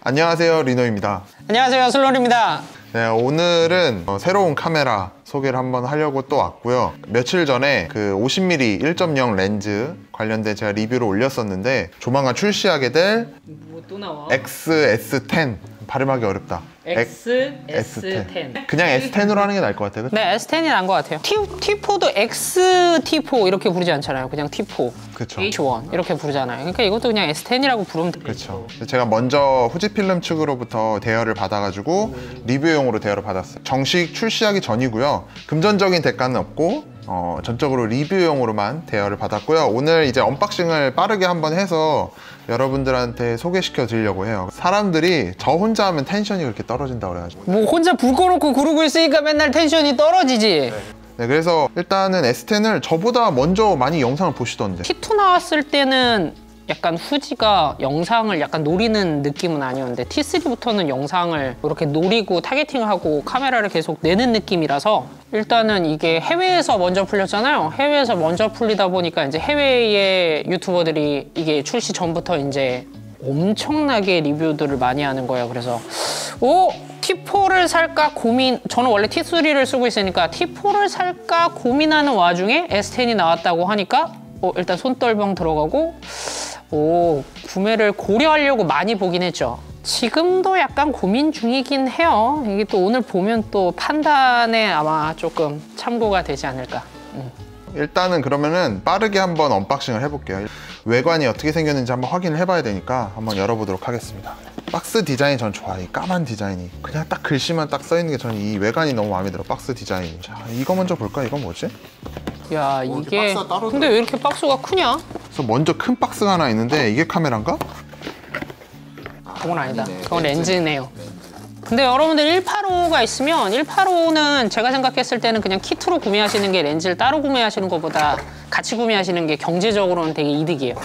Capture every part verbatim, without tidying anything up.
안녕하세요, 리노입니다. 안녕하세요, 슬론입니다. 네, 오늘은 어, 새로운 카메라 소개를 한번 하려고 또 왔고요. 며칠 전에 그 오십 밀리미터 일 점 영 렌즈 관련된 제가 리뷰를 올렸었는데 조만간 출시하게 될 뭐 또 나와? 엑스 에스 텐, 발음하기 어렵다. 엑스 에스 텐. 그냥 에스 텐으로 하는 게 나을 것 같아요. 그치? 네, 에스 텐이 나은 것 같아요. T, 티포도 엑스 티 포 이렇게 부르지 않잖아요. 그냥 티 포, 그쵸. 에이치 원 이렇게 부르잖아요. 그러니까 이것도 그냥 에스 텐이라고 부르면 돼요. 그렇죠. 제가 먼저 후지필름 측으로부터 대여를 받아가지고 리뷰용으로 대여를 받았어요. 정식 출시하기 전이고요. 금전적인 대가는 없고 어, 전적으로 리뷰용으로만 대여를 받았고요. 오늘 이제 언박싱을 빠르게 한번 해서 여러분들한테 소개시켜 드리려고 해요. 사람들이 저 혼자 하면 텐션이 그렇게 떨어진다고 그래가지고 뭐 혼자 불 꺼놓고 구르고 있으니까 맨날 텐션이 떨어지지. 네. 네, 그래서 일단은 에스 텐을 저보다 먼저 많이 영상을 보시던데 티 투 나왔을 때는 약간 후지가 영상을 약간 노리는 느낌은 아니었는데 티 쓰리부터는 영상을 이렇게 노리고 타겟팅하고 카메라를 계속 내는 느낌이라서 일단은 이게 해외에서 먼저 풀렸잖아요. 해외에서 먼저 풀리다 보니까 이제 해외의 유튜버들이 이게 출시 전부터 이제 엄청나게 리뷰들을 많이 하는 거예요. 그래서 오! 티 포를 살까 고민, 저는 원래 티 쓰리를 쓰고 있으니까 티 포를 살까 고민하는 와중에 에스 텐이 나왔다고 하니까 어, 일단 손떨병 들어가고 오, 구매를 고려하려고 많이 보긴 했죠. 지금도 약간 고민 중이긴 해요. 이게 또 오늘 보면 또 판단에 아마 조금 참고가 되지 않을까. 음. 일단은 그러면은 빠르게 한번 언박싱을 해볼게요. 외관이 어떻게 생겼는지 한번 확인을 해봐야 되니까 한번 열어보도록 하겠습니다. 박스 디자인이 전 좋아요. 이 까만 디자인이 그냥 딱 글씨만 딱 써있는 게 저는 이 외관이 너무 마음에 들어. 박스 디자인이. 자, 이거 먼저 볼까? 이건 뭐지? 야, 어, 이게 박스가 따로 근데 왜 이렇게 박스가 크냐? 그래서 먼저 큰 박스가 하나 있는데 이게 카메라인가? 그건 아니다. 그건 렌즈네요. 근데 여러분들 일팔오가 있으면 일팔오는 제가 생각했을 때는 그냥 키트로 구매하시는 게 렌즈를 따로 구매하시는 것보다 같이 구매하시는 게 경제적으로는 되게 이득이에요.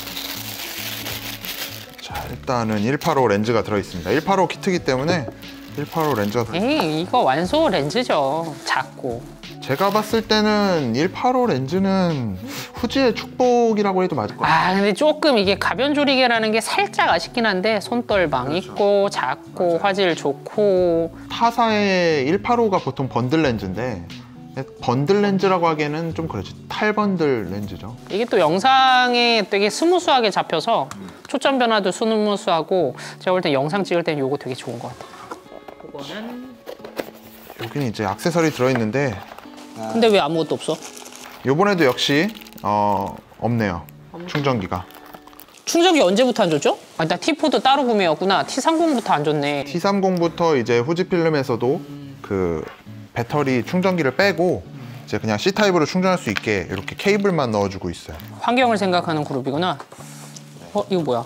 자, 일단은 일팔오 렌즈가 들어있습니다. 일팔오 키트이기 때문에 일팔오 렌즈가 들어있습니다. 에이, 이거 완소 렌즈죠. 작고. 제가 봤을 때는 일팔오 렌즈는 후지의 축복이라고 해도 맞을 것 같아요. 아, 근데 조금 이게 가변조리개라는 게 살짝 아쉽긴 한데 손떨방 그렇죠. 있고 작고 맞아요. 화질 좋고 타사의 일팔오가 보통 번들 렌즈인데 번들 렌즈라고 하기에는 좀 그렇지. 탈번들 렌즈죠. 이게 또 영상에 되게 스무스하게 잡혀서 초점 변화도 스무스하고 제가 볼 때 영상 찍을 때는 이거 되게 좋은 것 같아요. 이거는 여기는 이제 액세서리 들어있는데 근데 왜 아무것도 없어? 요번에도 역시 어, 없네요. 충전기가. 충전기 언제부터 안 줬죠? 아, 일단 티 포도 따로 구매였구나. 티 삼십부터 안 줬네. 티 삼십부터 이제 후지필름에서도 음. 그 배터리 충전기를 빼고 이제 그냥 씨 타입으로 충전할 수 있게 이렇게 케이블만 넣어주고 있어요. 환경을 생각하는 그룹이구나. 어, 이거 뭐야?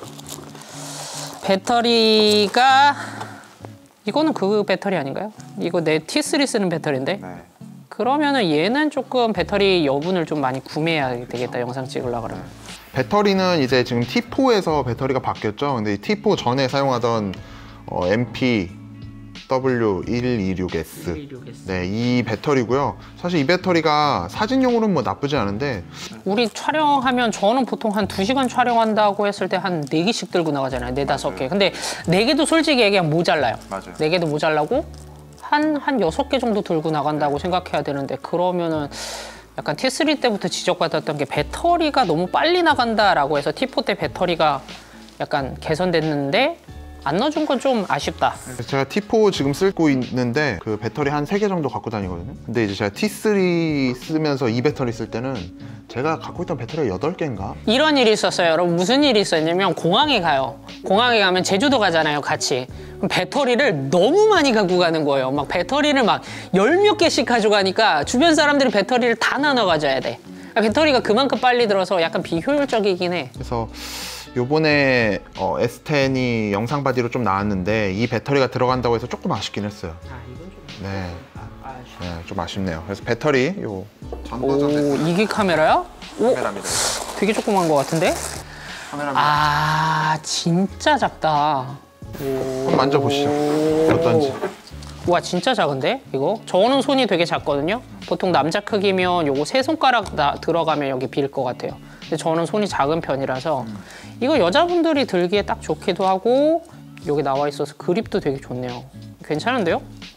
배터리가 이거는 그 배터리 아닌가요? 이거 내 티 쓰리 쓰는 배터리인데? 네. 그러면은 얘는 조금 배터리 여분을 좀 많이 구매해야 되겠다. 영상 찍으려고 그러면. 배터리는 이제 지금 티 포에서 배터리가 바뀌었죠. 근데 이 티 포 전에 사용하던 어, 엠피 더블유 백이십육 에스 네, 이 배터리고요. 사실 이 배터리가 사진용으로는 뭐 나쁘지 않은데 우리 촬영하면 저는 보통 한 두 시간 촬영한다고 했을 때 한 네 개씩 들고 나가잖아요. 네, 다섯 개. 근데 네 개도 솔직히 얘기하면 모자라요. 맞아요. 네 개도 모자라고 한, 한 여섯 개 정도 들고 나간다고 생각해야 되는데 그러면은 약간 티 쓰리 때부터 지적받았던 게 배터리가 너무 빨리 나간다라고 해서 티 포 때 배터리가 약간 개선됐는데 안 넣어준 건 좀 아쉽다. 제가 티 포 지금 쓰고 있는데 그 배터리 한 세 개 정도 갖고 다니거든요. 근데 이제 제가 티 쓰리 쓰면서 이 배터리 쓸 때는 제가 갖고 있던 배터리가 여덟 개인가? 이런 일이 있었어요. 여러분 무슨 일이 있었냐면 공항에 가요. 공항에 가면 제주도 가잖아요, 같이. 그럼 배터리를 너무 많이 갖고 가는 거예요. 막 배터리를 막 열 몇 개씩 가져가니까 주변 사람들이 배터리를 다 나눠 가져야 돼. 배터리가 그만큼 빨리 들어서 약간 비효율적이긴 해. 그래서 요번에 어, 에스 텐이 영상 바디로 좀 나왔는데 이 배터리가 들어간다고 해서 조금 아쉽긴 했어요. 아, 이건 좀... 네. 네, 좀 아쉽네요. 그래서 배터리 요 오, 이게 카메라야? 카메라입니다. 오, 되게 조그만 것 같은데? 카메라입니다. 아, 진짜 작다. 오. 한번 만져보시죠. 어떤지. 와, 진짜 작은데? 이거? 저는 손이 되게 작거든요? 보통 남자 크기면 요거 세 손가락 나, 들어가면 여기 빌 것 같아요. 근데 저는 손이 작은 편이라서 음. 이거 여자분들이 들기에 딱 좋기도 하고 여기 나와 있어서 그립도 되게 좋네요. 괜찮은데요?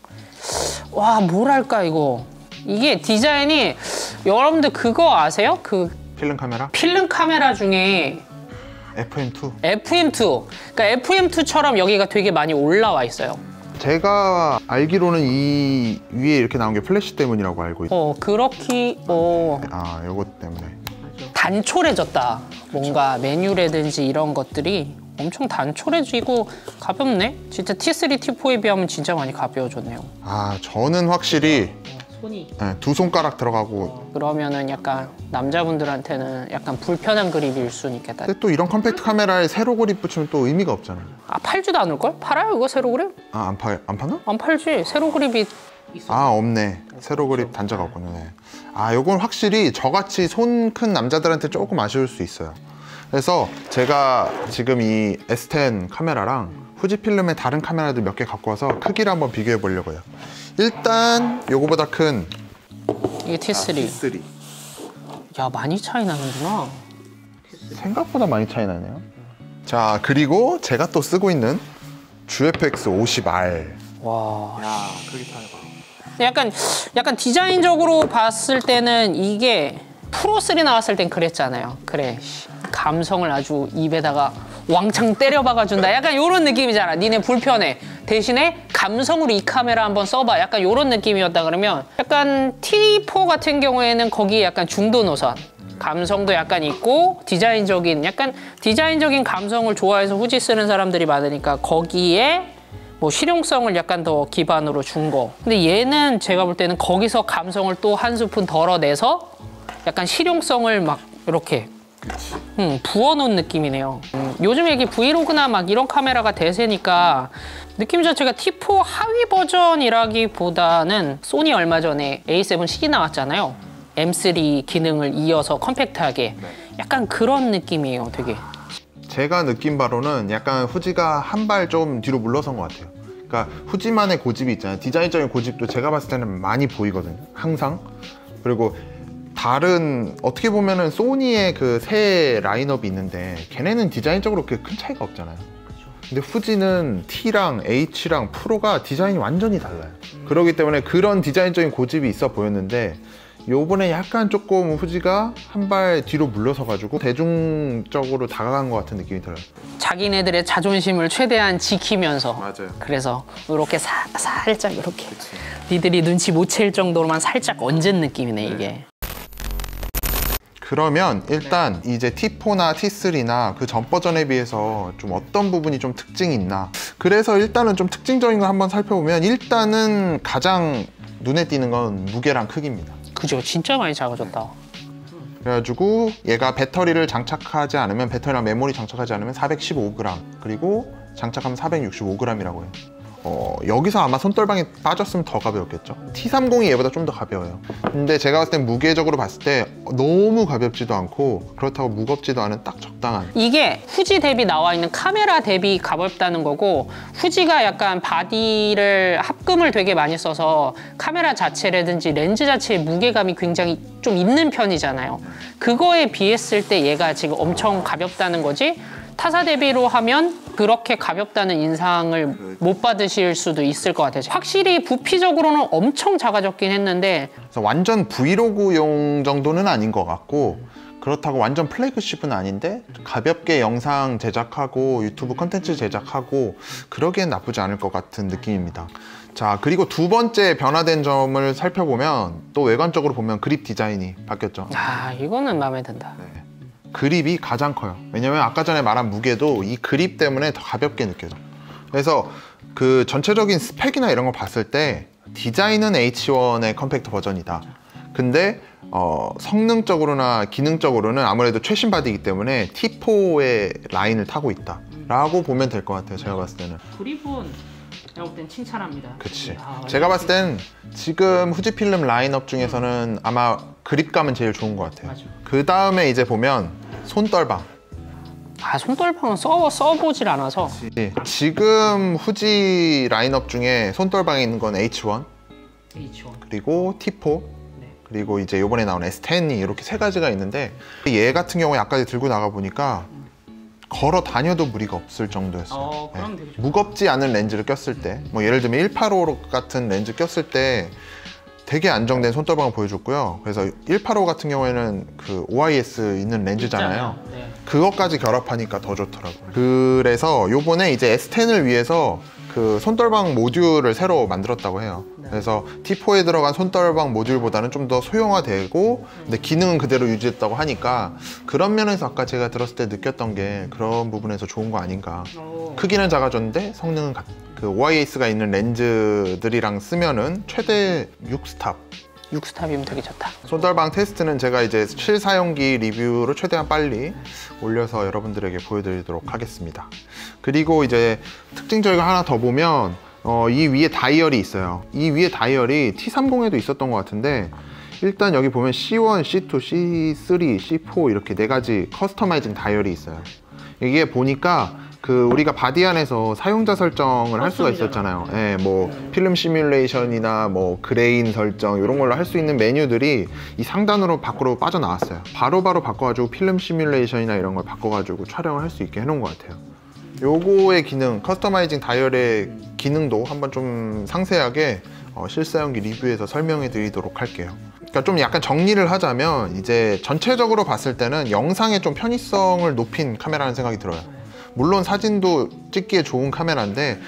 와, 뭐랄까 이거. 이게 디자인이 여러분들 그거 아세요? 그 필름 카메라? 필름 카메라 중에 에프엠 투. 에프엠 투. 그러니까 에프엠 투처럼 여기가 되게 많이 올라와 있어요. 제가 알기로는 이 위에 이렇게 나온 게 플래시 때문이라고 알고 있어요. 어, 그렇기 어 아, 요거 때문에. 단촐해졌다. 뭔가 메뉴라든지 이런 것들이 엄청 단촐해지고 가볍네. 진짜 티 쓰리, 티 포에 비하면 진짜 많이 가벼워졌네요. 아, 저는 확실히 손이 네, 두 손가락 들어가고. 그러면은 약간 남자분들한테는 약간 불편한 그립일 수는 있겠다. 근데 또 이런 컴팩트 카메라에 세로 그립 붙이면 또 의미가 없잖아요. 아, 팔지도 않을걸? 팔아요 이거 세로 그립? 아, 안 파, 안 파나? 안 팔지. 세로 그립이 있어. 아, 없네. 세로 그립 단자가 없군요. 네. 아, 요건 확실히 저같이 손 큰 남자들한테 조금 아쉬울 수 있어요. 그래서 제가 지금 이 에스 텐 카메라랑 후지필름의 다른 카메라들 몇 개 갖고 와서 크기를 한번 비교해 보려고 해요. 일단 요거보다 큰 이게 티 쓰리. 티 쓰리. 야, 많이 차이 나는구나. 생각보다 많이 차이 나네요. 자, 그리고 제가 또 쓰고 있는 지에프엑스 오십 알. 와. 야, 크기 차이 봐. 약간 약간 디자인적으로 봤을 때는 이게 프로 쓰리 나왔을 땐 그랬잖아요. 그래, 씨, 감성을 아주 입에다가 왕창 때려 박아준다. 약간 이런 느낌이잖아. 니네 불편해. 대신에 감성으로 이 카메라 한번 써봐. 약간 이런 느낌이었다 그러면 약간 티 포 같은 경우에는 거기에 약간 중도 노선. 감성도 약간 있고 디자인적인 약간 디자인적인 감성을 좋아해서 후지 쓰는 사람들이 많으니까 거기에 뭐 실용성을 약간 더 기반으로 준 거. 근데 얘는 제가 볼 때는 거기서 감성을 또 한 스푼 덜어내서 약간 실용성을 막 이렇게 음, 부어놓은 느낌이네요. 음, 요즘 이게 브이로그나 막 이런 카메라가 대세니까 느낌 자체가 티 포 하위 버전이라기보다는 소니 얼마 전에 에이 세븐 씨 나왔잖아요. 엠 쓰리 기능을 이어서 컴팩트하게 약간 그런 느낌이에요. 되게. 제가 느낀 바로는 약간 후지가 한 발 좀 뒤로 물러선 것 같아요. 그러니까 후지만의 고집이 있잖아요. 디자인적인 고집도 제가 봤을 때는 많이 보이거든요. 항상. 그리고 다른 어떻게 보면은 소니의 그 새 라인업이 있는데 걔네는 디자인적으로 그렇게 큰 차이가 없잖아요. 근데 후지는 T랑 H랑 프로가 디자인이 완전히 달라요. 그렇기 때문에 그런 디자인적인 고집이 있어 보였는데 요번에 약간 조금 후지가 한 발 뒤로 물러서 가지고 대중적으로 다가간 것 같은 느낌이 들어요. 자기네들의 자존심을 최대한 지키면서 맞아요. 그래서 이렇게 사, 살짝 이렇게 니들이 눈치 못 챌 정도로만 살짝 얹은 느낌이네 이게. 그러면 일단 이제 티 포나 티 쓰리나 그 전 버전에 비해서 좀 어떤 부분이 좀 특징이 있나, 그래서 일단은 좀 특징적인 걸 한번 살펴보면 일단은 가장 눈에 띄는 건 무게랑 크기입니다. 그죠, 진짜 많이 작아졌다. 그래가지고 얘가 배터리를 장착하지 않으면, 배터리랑 메모리 장착하지 않으면 사백십오 그램, 그리고 장착하면 사백육십오 그램이라고 해요. 어, 여기서 아마 손떨방이 빠졌으면 더 가벼웠겠죠. 티 삼십이 얘보다 좀 더 가벼워요. 근데 제가 봤을 땐 무게적으로 봤을 때 너무 가볍지도 않고 그렇다고 무겁지도 않은 딱 적당한. 이게 후지 대비 나와 있는 카메라 대비 가볍다는 거고, 후지가 약간 바디를 합금을 되게 많이 써서 카메라 자체라든지 렌즈 자체의 무게감이 굉장히 좀 있는 편이잖아요. 그거에 비했을 때 얘가 지금 엄청 가볍다는 거지, 타사 대비로 하면 그렇게 가볍다는 인상을 못 받으실 수도 있을 것 같아요. 확실히 부피적으로는 엄청 작아졌긴 했는데, 그래서 완전 브이로그용 정도는 아닌 것 같고, 그렇다고 완전 플래그십은 아닌데 가볍게 영상 제작하고 유튜브 컨텐츠 제작하고 그러기엔 나쁘지 않을 것 같은 느낌입니다. 자, 그리고 두 번째 변화된 점을 살펴보면 또 외관적으로 보면 그립 디자인이 바뀌었죠. 아, 이거는 마음에 든다. 네. 그립이 가장 커요. 왜냐면 아까 전에 말한 무게도 이 그립 때문에 더 가볍게 느껴져. 그래서 그 전체적인 스펙이나 이런 거 봤을 때 디자인은 에이치 원의 컴팩트 버전이다. 근데 어, 성능적으로나 기능적으로는 아무래도 최신 바디이기 때문에 티 포의 라인을 타고 있다 라고 보면 될 것 같아요. 제가 봤을 때는. 그립은 내가 볼 땐 칭찬합니다. 그치. 아, 제가 봤을 땐 지금 후지필름 라인업 중에서는 아마 그립감은 제일 좋은 것 같아요. 맞아. 그 다음에 이제 보면 손떨방. 아, 손떨방은 써, 써보질 않아서. 예, 지금 후지 라인업 중에 손떨방에 있는 건 에이치 원, 에이치 원. 그리고 티 포, 네. 그리고 이제 이번에 나온 에스 텐이 이렇게 세 가지가 있는데, 얘 같은 경우에 아까 들고 나가 보니까 걸어 다녀도 무리가 없을 정도였어요. 어, 그럼 되게 좋다. 무겁지 않은 렌즈를 꼈을 때, 뭐 예를 들면 일팔오 같은 렌즈 꼈을 때 되게 안정된 손떨방을 보여줬고요. 그래서 일팔오 같은 경우에는 그 오아이에스 있는 렌즈잖아요. 네. 그것까지 결합하니까 더 좋더라고요. 그래서 요번에 이제 에스 텐을 위해서 그 손떨방 모듈을 새로 만들었다고 해요. 그래서 티 포에 들어간 손떨방 모듈보다는 좀 더 소형화되고 근데 기능은 그대로 유지했다고 하니까 그런 면에서 아까 제가 들었을 때 느꼈던 게 그런 부분에서 좋은 거 아닌가. 크기는 작아졌는데 성능은 같... 그 오아이에스가 있는 렌즈들이랑 쓰면은 최대 육 스탑 육 스탑이면 되게 좋다. 손떨방 테스트는 제가 이제 실사용기 리뷰로 최대한 빨리 올려서 여러분들에게 보여드리도록 하겠습니다. 그리고 이제 특징적인 거 하나 더 보면 어, 이 위에 다이얼이 있어요. 이 위에 다이얼이 티 삼십에도 있었던 것 같은데 일단 여기 보면 씨 원, 씨 투, 씨 쓰리, 씨 포 이렇게 네 가지 커스터마이징 다이얼이 있어요. 이게 보니까 그 우리가 바디 안에서 사용자 설정을 할 수가 있었잖아요. 예, 뭐 필름 시뮬레이션이나 뭐 그레인 설정 이런 걸로 할 수 있는 메뉴들이 이 상단으로 밖으로 빠져나왔어요. 바로바로 바꿔가지고 필름 시뮬레이션이나 이런 걸 바꿔가지고 촬영을 할 수 있게 해놓은 것 같아요. 요거의 기능, 커스터마이징 다이얼의 기능도 한번 좀 상세하게 어, 실사용기 리뷰에서 설명해 드리도록 할게요. 그러니까 좀 약간 정리를 하자면 이제 전체적으로 봤을 때는 영상의 좀 편의성을 높인 카메라라는 생각이 들어요. 물론 사진도 찍기에 좋은 카메라인데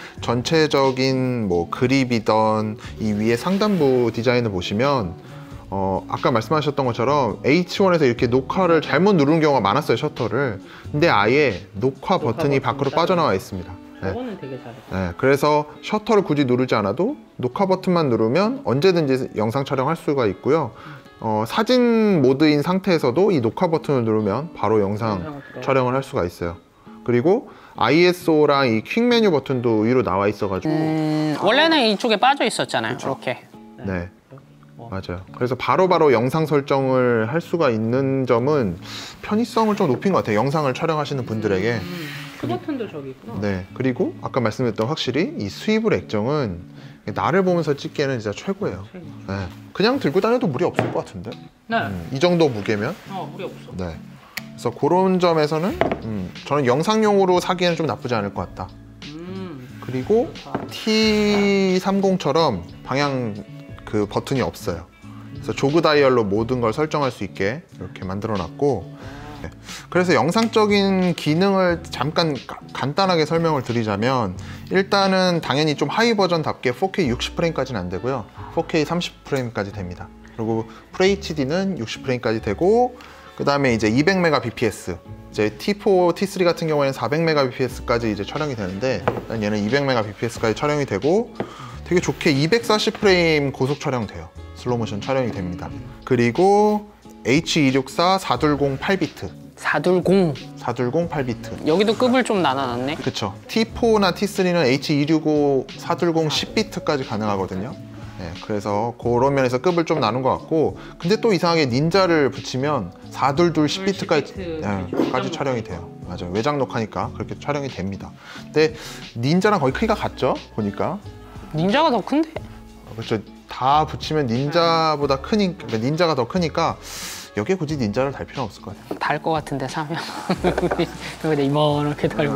전체적인 뭐 그립이던 이 위에 상단부 디자인을 보시면 어 아까 말씀하셨던 것처럼 에이치 원에서 이렇게 녹화를 잘못 누르는 경우가 많았어요, 셔터를. 근데 아예 녹화, 녹화 버튼이 밖으로 빠져나와 있습니다. 저거는 네. 되게 잘했어요. 네, 그래서 셔터를 굳이 누르지 않아도 녹화 버튼만 누르면 언제든지 영상 촬영할 수가 있고요. 어, 사진 모드인 상태에서도 이 녹화 버튼을 누르면 바로 영상 촬영을 할 수가 있어요. 그리고 아이에스오랑 이 퀵 메뉴 버튼도 위로 나와 있어가지고 음, 원래는 이쪽에 빠져 있었잖아요. 그쵸? 이렇게. 네, 맞아요. 그래서 바로바로 바로 영상 설정을 할 수가 있는 점은 편의성을 좀 높인 것 같아요. 영상을 촬영하시는 분들에게. 음, 그 버튼도 저기 있구나. 네, 그리고 아까 말씀드렸던 확실히 이 스위블 액정은 나를 보면서 찍기에는 진짜 최고예요. 네, 그냥 들고 다녀도 무리 없을 것 같은데. 네. 음, 이 정도 무게면. 어, 무리 없어. 네. 그래서 그런 점에서는 음, 저는 영상용으로 사기에는 좀 나쁘지 않을 것 같다. 음. 그리고 티 삼십처럼 방향 그 버튼이 없어요. 그래서 조그 다이얼로 모든 걸 설정할 수 있게 이렇게 만들어 놨고, 네. 그래서 영상적인 기능을 잠깐 가, 간단하게 설명을 드리자면 일단은 당연히 좀 하이 버전답게 포케이 육십 프레임까지는 안 되고요. 포케이 삼십 프레임까지 됩니다. 그리고 풀에이치디는 육십 프레임까지 되고 그 다음에 이제 이백 메가 비피에스, 이제 티 포, 티 쓰리 같은 경우에는 사백 메가 비피에스까지 이제 촬영이 되는데 얘는 이백 메가 비피에스까지 촬영이 되고 되게 좋게 이백사십 프레임 고속 촬영돼요. 슬로모션 촬영이 됩니다. 그리고 에이치 이백육십사 사백이십 팔 비트. 사백이십. 사백이십 팔 비트. 여기도 급을 좀 나눠놨네. 그쵸. 티 포나 티 쓰리는 에이치 이백육십오 사백이십 십 비트까지 가능하거든요. 네, 그래서 그런 면에서 급을 좀 나눈 것 같고, 근데 또 이상하게 닌자를 붙이면 사백이십이 십 비트까지 네, 까지 촬영이 돼요. 맞아요. 외장 녹화니까 그렇게 촬영이 됩니다. 근데 닌자랑 거의 크기가 같죠? 보니까. 닌자가 더 큰데? 그렇죠. 다 붙이면 닌자보다 크니까, 닌자가 더 크니까 여기에 굳이 닌자를 달 필요는 없을 것 같아요. 달 것 같은데 사면 여기다 이만하게 달고.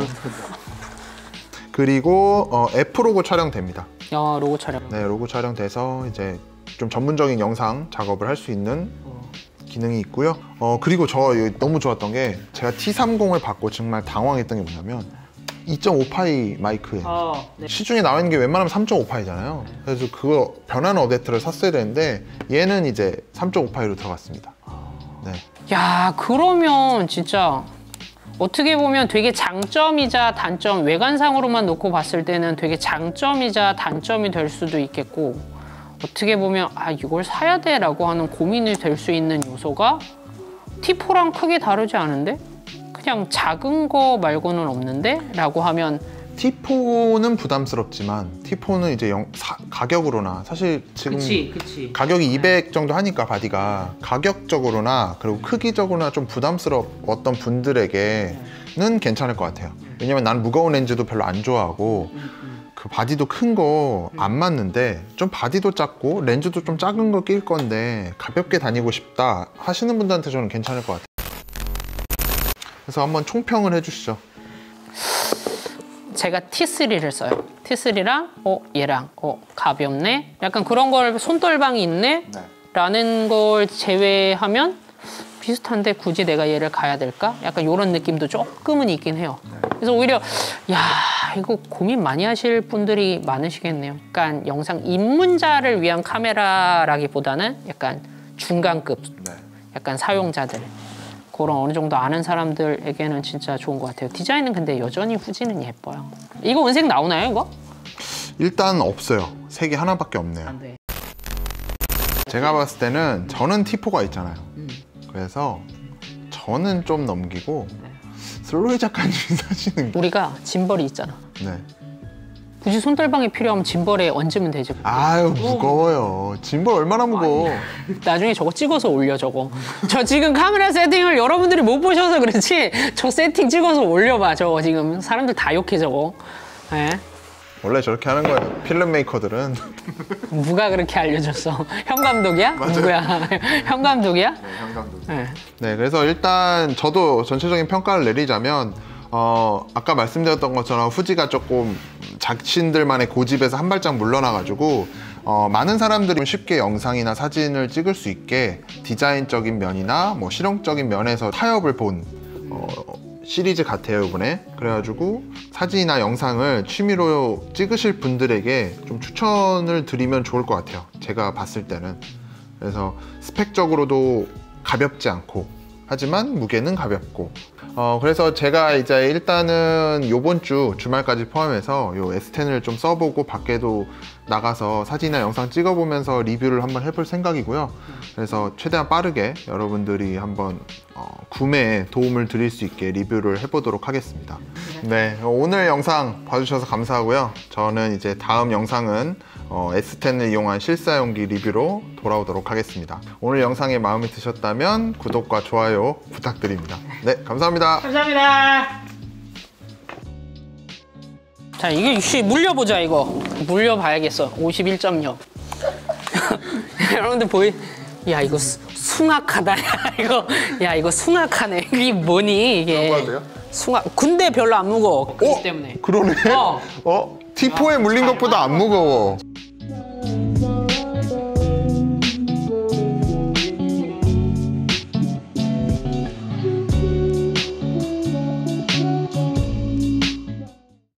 그리고 어, F 로고 촬영됩니다. 야, 로고 촬영. 네, 로고 촬영돼서 이제 좀 전문적인 영상 작업을 할 수 있는 기능이 있고요. 어, 그리고 저 너무 좋았던 게 제가 티 삼십을 받고 정말 당황했던 게 뭐냐면 이 점 오 파이 마이크예요. 아, 네. 시중에 나와 있는 게 웬만하면 삼 점 오 파이잖아요. 그래서 그거 변하는 어댑터를 샀어야 되는데 얘는 이제 삼 점 오 파이로 들어갔습니다. 네. 야, 그러면 진짜 어떻게 보면 되게 장점이자 단점, 외관상으로만 놓고 봤을 때는 되게 장점이자 단점이 될 수도 있겠고, 어떻게 보면 아 이걸 사야 돼 라고 하는 고민이 될 수 있는 요소가 티 포랑 크게 다르지 않은데? 그냥 작은 거 말고는 없는데? 라고 하면 티 포는 부담스럽지만 티 포는 이제 영, 사, 가격으로나 사실 지금 그치, 그치. 가격이 이백 정도 하니까 바디가 가격적으로나 그리고 크기적으로나 좀 부담스러웠던 분들에게는 괜찮을 것 같아요. 왜냐면 난 무거운 렌즈도 별로 안 좋아하고 그 바디도 큰 거 안 맞는데 좀 바디도 작고 렌즈도 좀 작은 거 낄 건데 가볍게 다니고 싶다 하시는 분들한테 저는 괜찮을 것 같아요. 그래서 한번 총평을 해주시죠. 제가 티 쓰리를 써요. 티 쓰리랑 어 얘랑 어 가볍네. 약간 그런 걸 손떨방이 있네. 네. 라는 걸 제외하면 비슷한데 굳이 내가 얘를 가야 될까? 약간 이런 느낌도 조금은 있긴 해요. 그래서 오히려 야 이거 고민 많이 하실 분들이 많으시겠네요. 약간 영상 입문자를 위한 카메라라기보다는 약간 중간급, 네. 약간 사용자들 그런 어느 정도 아는 사람들에게는 진짜 좋은 것 같아요. 디자인은 근데 여전히 후지는 예뻐요. 이거 은색 나오나요, 이거? 일단 없어요. 색이 하나밖에 없네요. 안 돼. 제가 봤을 때는 저는 티 포가 있잖아요. 음. 그래서 저는 좀 넘기고 네. 슬로이 작가님 사시는 게. 우리가 짐벌이 있잖아. 네. 굳이 손떨방이 필요하면 짐벌에 얹으면 되지. 아유 무거워요. 짐벌 얼마나 무거워. 나중에 저거 찍어서 올려 저거. 저 지금 카메라 세팅을 여러분들이 못 보셔서 그렇지 저 세팅 찍어서 올려봐 저거 지금 사람들 다 욕해 저거. 네. 원래 저렇게 하는 거예요. 필름 메이커들은. 누가 그렇게 알려줬어? 현 감독이야? 누구야? 현 감독이야? 네, 현 감독. 네. 네, 그래서 일단 저도 전체적인 평가를 내리자면 어, 아까 말씀드렸던 것처럼 후지가 조금 자신들만의 고집에서 한 발짝 물러나가지고 어, 많은 사람들이 쉽게 영상이나 사진을 찍을 수 있게 디자인적인 면이나 뭐 실용적인 면에서 타협을 본 어, 시리즈 같아요 이번에. 그래가지고 사진이나 영상을 취미로 찍으실 분들에게 좀 추천을 드리면 좋을 것 같아요, 제가 봤을 때는. 그래서 스펙적으로도 가볍지 않고 하지만 무게는 가볍고 어 그래서 제가 이제 일단은 요번 주 주말까지 포함해서 요 에스 텐을 좀 써보고 밖에도 나가서 사진이나 영상 찍어보면서 리뷰를 한번 해볼 생각이고요. 그래서 최대한 빠르게 여러분들이 한번 어, 구매에 도움을 드릴 수 있게 리뷰를 해보도록 하겠습니다. 네, 오늘 영상 봐주셔서 감사하고요. 저는 이제 다음 영상은 어, 에스 텐을 이용한 실사용기 리뷰로 돌아오도록 하겠습니다. 오늘 영상이 마음에 드셨다면 구독과 좋아요 부탁드립니다. 네, 감사합니다. 감사합니다. 자, 이게 혹시 물려보자 이거. 물려봐야겠어. 오십일 점 영. 여러분들 보이? 야 이거 수, 숭악하다. 야 이거 야 이거 숭악하네. 이게 뭐니 이게? 봐도 돼요? 숭악. 근데 별로 안 무거워. 그렇기 어? 때문에. 그러네. 어. 어? 티 포에 물린 것보다 안 무거워.